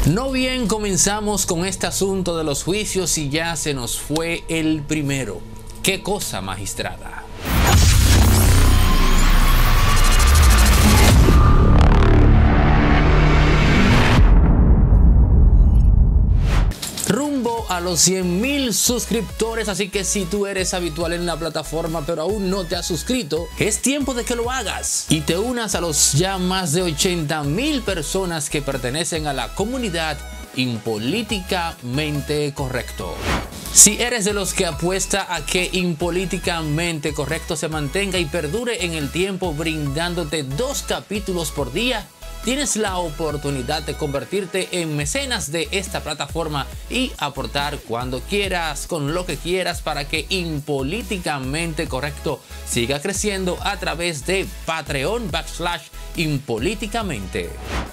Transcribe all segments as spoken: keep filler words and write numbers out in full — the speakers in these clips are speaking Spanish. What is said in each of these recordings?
No bien comenzamos con este asunto de los juicios y ya se nos fue el primero. ¡Qué cosa, magistrada! Rumbo a los cien mil suscriptores, así que si tú eres habitual en la plataforma pero aún no te has suscrito, es tiempo de que lo hagas y te unas a los ya más de ochenta mil personas que pertenecen a la comunidad Impolíticamente Correcto. Si eres de los que apuesta a que Impolíticamente Correcto se mantenga y perdure en el tiempo brindándote dos capítulos por día, tienes la oportunidad de convertirte en mecenas de esta plataforma y aportar cuando quieras, con lo que quieras, para que Impolíticamente Correcto siga creciendo a través de Patreon backslash Impolíticamente.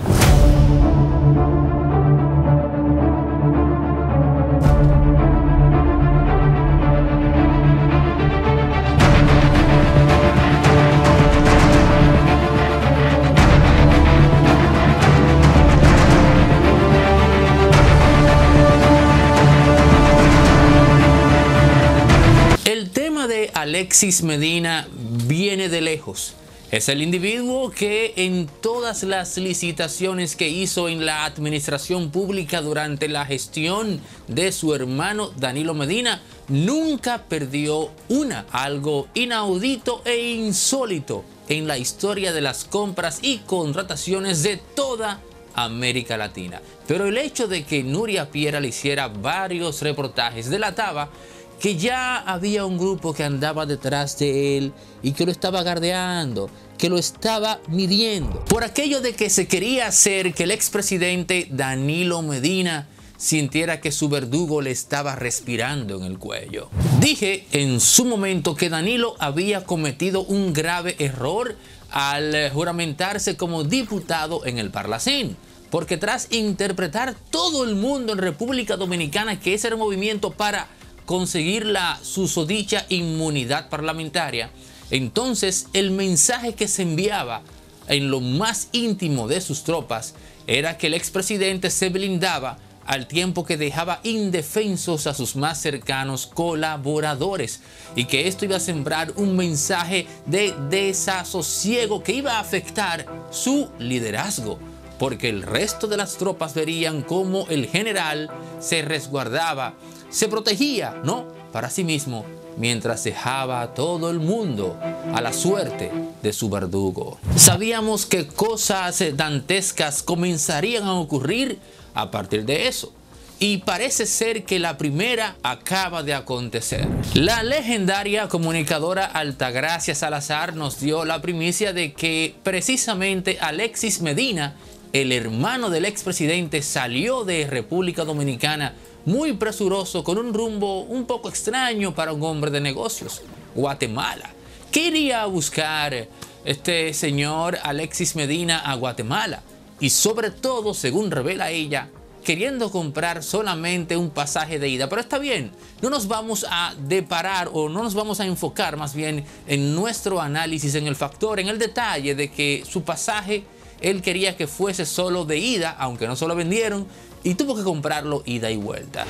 Alexis Medina viene de lejos. Es el individuo que en todas las licitaciones que hizo en la administración pública durante la gestión de su hermano Danilo Medina, nunca perdió una. Algo inaudito e insólito en la historia de las compras y contrataciones de toda América Latina. Pero el hecho de que Nuria Piera le hiciera varios reportajes delataba que ya había un grupo que andaba detrás de él y que lo estaba gardeando, que lo estaba midiendo. Por aquello de que se quería hacer que el expresidente Danilo Medina sintiera que su verdugo le estaba respirando en el cuello. Dije en su momento que Danilo había cometido un grave error al juramentarse como diputado en el Parlacén, porque tras interpretar todo el mundo en República Dominicana que ese era un movimiento para conseguir la susodicha inmunidad parlamentaria, entonces el mensaje que se enviaba en lo más íntimo de sus tropas era que el expresidente se blindaba al tiempo que dejaba indefensos a sus más cercanos colaboradores y que esto iba a sembrar un mensaje de desasosiego que iba a afectar su liderazgo, porque el resto de las tropas verían cómo el general se resguardaba, se protegía, ¿no?, para sí mismo, mientras dejaba a todo el mundo a la suerte de su verdugo. Sabíamos que cosas dantescas comenzarían a ocurrir a partir de eso, y parece ser que la primera acaba de acontecer. La legendaria comunicadora Altagracia Salazar nos dio la primicia de que precisamente Alexis Medina, el hermano del expresidente, salió de República Dominicana muy presuroso, con un rumbo un poco extraño para un hombre de negocios: Guatemala. ¿Qué iría a buscar este señor Alexis Medina a Guatemala? Y sobre todo, según revela ella, queriendo comprar solamente un pasaje de ida. Pero está bien, no nos vamos a deparar o no nos vamos a enfocar más bien en nuestro análisis, en el factor, en el detalle de que su pasaje él quería que fuese solo de ida, aunque no se lo vendieron, y tuvo que comprarlo ida y vuelta.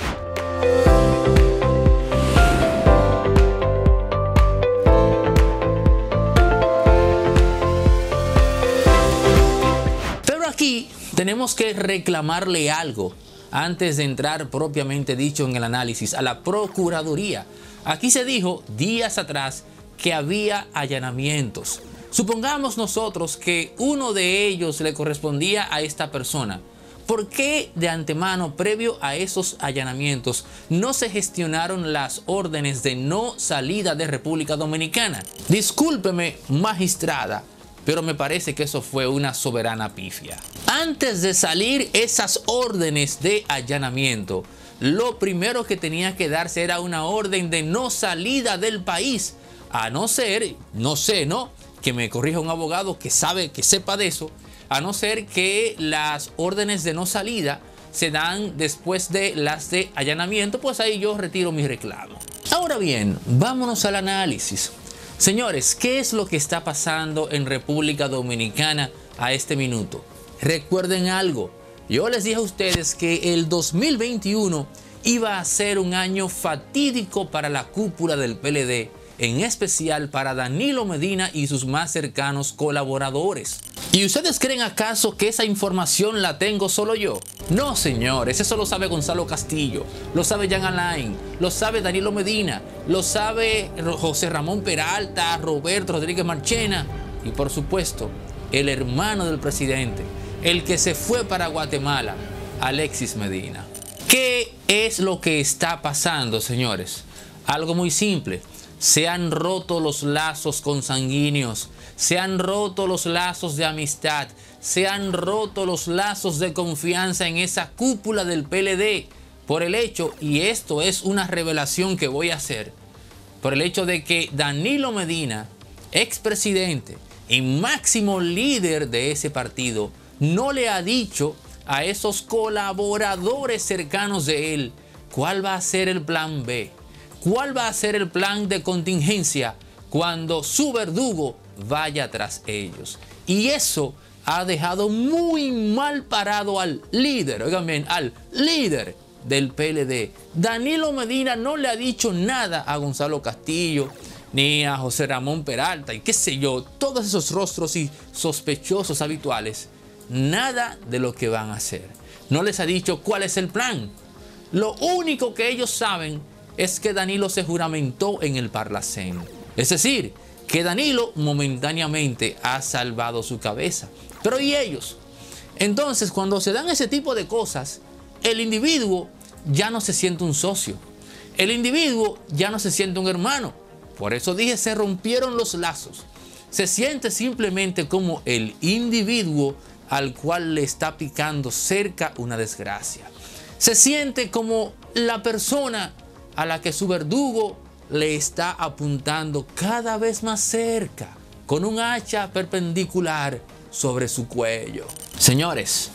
Pero aquí tenemos que reclamarle algo antes de entrar propiamente dicho en el análisis a la Procuraduría. Aquí se dijo días atrás que había allanamientos. Supongamos nosotros que uno de ellos le correspondía a esta persona. ¿Por qué de antemano, previo a esos allanamientos, no se gestionaron las órdenes de no salida de República Dominicana? Discúlpeme, magistrada, pero me parece que eso fue una soberana pifia. Antes de salir esas órdenes de allanamiento, lo primero que tenía que darse era una orden de no salida del país, a no ser, no sé, ¿no?, que me corrija un abogado que sabe, que sepa de eso, a no ser que las órdenes de no salida se dan después de las de allanamiento, pues ahí yo retiro mi reclamo. Ahora bien, vámonos al análisis. Señores, ¿qué es lo que está pasando en República Dominicana a este minuto? Recuerden algo, Yo les dije a ustedes que el dos mil veintiuno iba a ser un año fatídico para la cúpula del P L D, en especial para Danilo Medina y sus más cercanos colaboradores. ¿Y ustedes creen acaso que esa información la tengo solo yo? No, señores, eso lo sabe Gonzalo Castillo, lo sabe Jean Alain, lo sabe Danilo Medina, lo sabe José Ramón Peralta, Roberto Rodríguez Marchena y por supuesto el hermano del presidente, el que se fue para Guatemala, Alexis Medina. ¿Qué es lo que está pasando, señores? Algo muy simple. Se han roto los lazos consanguíneos, se han roto los lazos de amistad, se han roto los lazos de confianza en esa cúpula del P L D por el hecho, y esto es una revelación que voy a hacer, por el hecho de que Danilo Medina, expresidente y máximo líder de ese partido, no le ha dicho a esos colaboradores cercanos de él cuál va a ser el plan B. ¿Cuál va a ser el plan de contingencia cuando su verdugo vaya tras ellos? Y eso ha dejado muy mal parado al líder, oigan bien, al líder del P L D. Danilo Medina no le ha dicho nada a Gonzalo Castillo, ni a José Ramón Peralta, y qué sé yo, todos esos rostros y sospechosos habituales. Nada de lo que van a hacer. No les ha dicho cuál es el plan. Lo único que ellos saben es que Danilo se juramentó en el Parlacén. Es decir, que Danilo momentáneamente ha salvado su cabeza. Pero ¿y ellos? Entonces, cuando se dan ese tipo de cosas, el individuo ya no se siente un socio. El individuo ya no se siente un hermano. Por eso dije, se rompieron los lazos. Se siente simplemente como el individuo al cual le está picando cerca una desgracia. Se siente como la persona a la que su verdugo le está apuntando cada vez más cerca, con un hacha perpendicular sobre su cuello. Señores,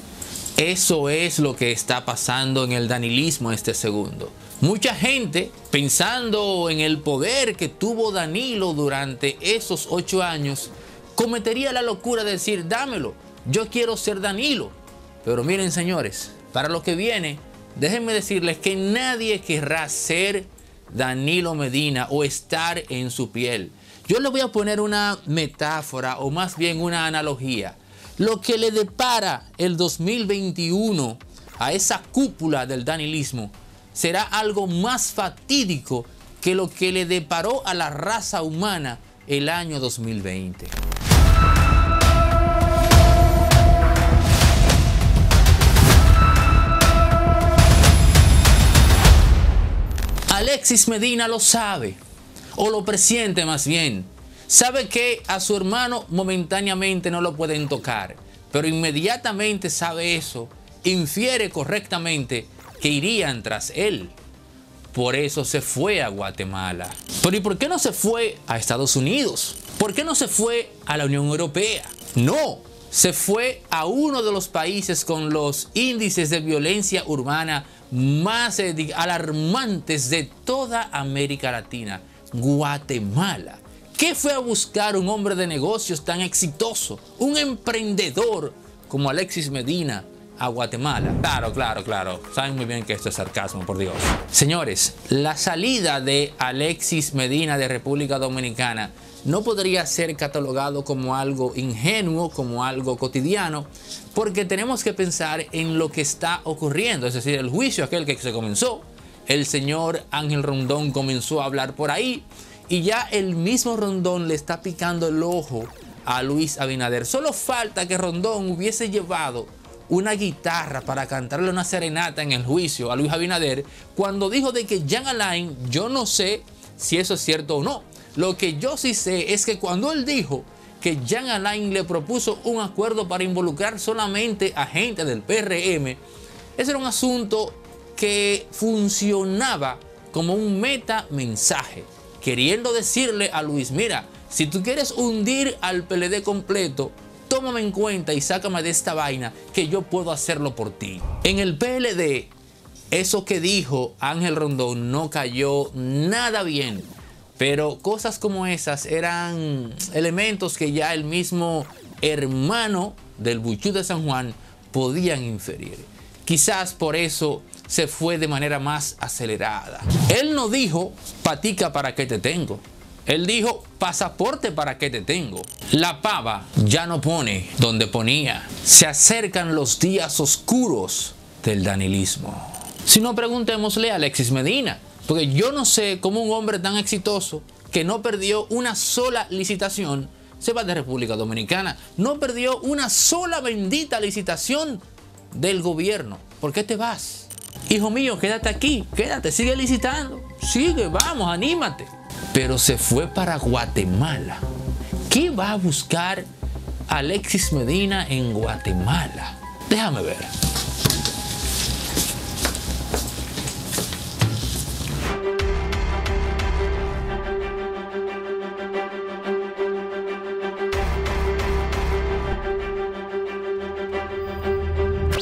eso es lo que está pasando en el danilismo este segundo. Mucha gente, pensando en el poder que tuvo Danilo durante esos ocho años, cometería la locura de decir, dámelo, yo quiero ser Danilo. Pero miren, señores, para lo que viene, déjenme decirles que nadie querrá ser Danilo Medina o estar en su piel. Yo les voy a poner una metáfora o más bien una analogía. Lo que le depara el dos mil veintiuno a esa cúpula del danilismo será algo más fatídico que lo que le deparó a la raza humana el año dos mil veinte. Alexis Medina lo sabe, o lo presiente más bien. Sabe que a su hermano momentáneamente no lo pueden tocar, pero inmediatamente sabe eso, infiere correctamente que irían tras él. Por eso se fue a Guatemala. Pero ¿y por qué no se fue a Estados Unidos? ¿Por qué no se fue a la Unión Europea? No, se fue a uno de los países con los índices de violencia urbana más eh, alarmantes de toda América Latina, Guatemala. ¿Qué fue a buscar un hombre de negocios tan exitoso, un emprendedor como Alexis Medina a Guatemala? Claro, claro, claro. Saben muy bien que esto es sarcasmo, por Dios. Señores, la salida de Alexis Medina de República Dominicana no podría ser catalogado como algo ingenuo, como algo cotidiano, porque tenemos que pensar en lo que está ocurriendo. Es decir, el juicio aquel que se comenzó, el señor Ángel Rondón comenzó a hablar por ahí y ya el mismo Rondón le está picando el ojo a Luis Abinader. Solo falta que Rondón hubiese llevado una guitarra para cantarle una serenata en el juicio a Luis Abinader cuando dijo de que Jean Alain, yo no sé si eso es cierto o no. Lo que yo sí sé es que cuando él dijo que Jean Alain le propuso un acuerdo para involucrar solamente a gente del P R M, ese era un asunto que funcionaba como un meta mensaje, queriendo decirle a Luis, mira, si tú quieres hundir al P L D completo, tómame en cuenta y sácame de esta vaina que yo puedo hacerlo por ti. En el P L D, eso que dijo Ángel Rondón no cayó nada bien. Pero cosas como esas eran elementos que ya el mismo hermano del Buchú de San Juan podían inferir. Quizás por eso se fue de manera más acelerada. Él no dijo, patica, ¿para qué te tengo? Él dijo, pasaporte, ¿para qué te tengo? La pava ya no pone donde ponía. Se acercan los días oscuros del danilismo. Si no, preguntémosle a Alexis Medina, porque yo no sé cómo un hombre tan exitoso que no perdió una sola licitación se va de República Dominicana. No perdió una sola bendita licitación del gobierno. ¿Por qué te vas? Hijo mío, quédate aquí, quédate, sigue licitando. Sigue, vamos, anímate. Pero se fue para Guatemala. ¿Qué va a buscar Alexis Medina en Guatemala? Déjame ver.